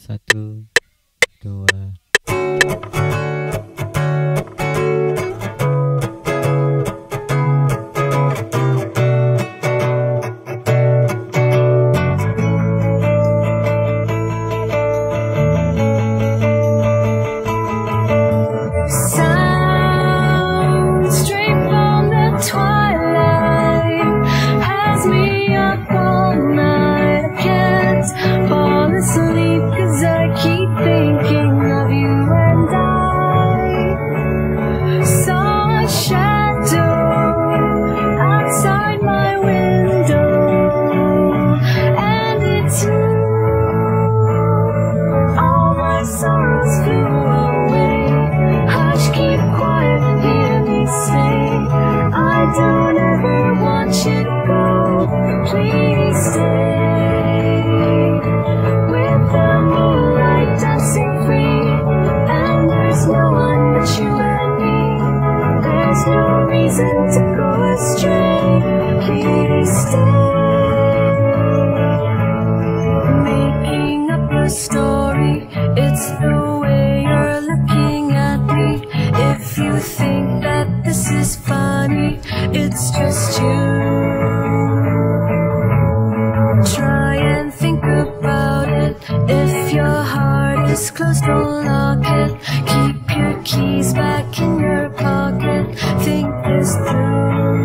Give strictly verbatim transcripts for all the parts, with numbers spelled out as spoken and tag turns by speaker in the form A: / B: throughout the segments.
A: Satu, dua.
B: To go astray, please stay. Making up a story, it's the way you're looking at me. If you think that this is funny, it's just you. Try and think about it. If your heart is closed, don't lock it. Keep your keys back in your pocket. Think this through.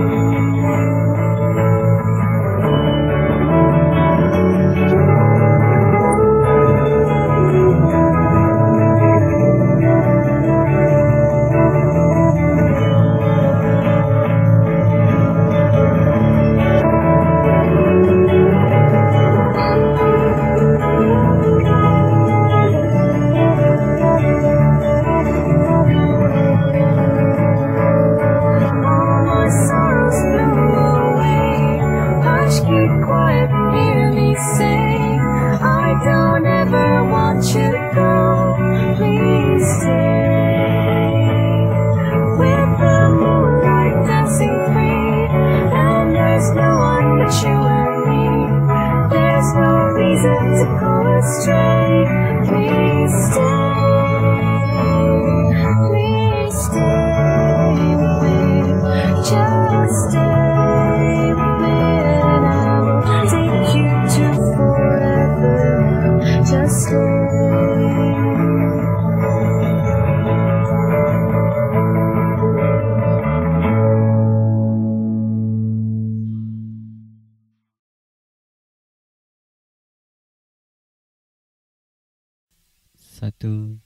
B: To go astray, please stay, please stay with me, just stay with me, and I will take you to forever, just stay.
A: Satu,